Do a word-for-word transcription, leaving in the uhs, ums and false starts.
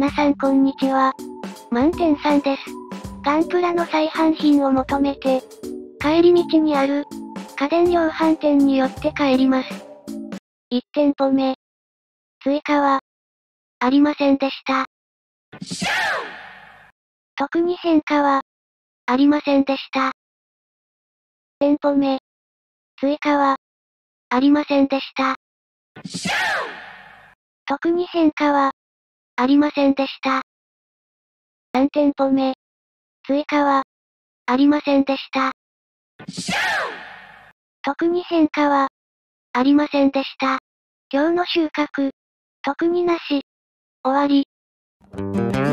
皆さんこんにちは。満点さんです。ガンプラの再販品を求めて、帰り道にある、家電量販店に寄って帰ります。いち店舗目。追加は、ありませんでした。特に変化は、ありませんでした。店舗目。追加は、ありませんでした。特に変化は、ありませんでした。さん店舗目。追加は、ありませんでした。特に変化は、ありませんでした。今日の収穫、特になし。終わり。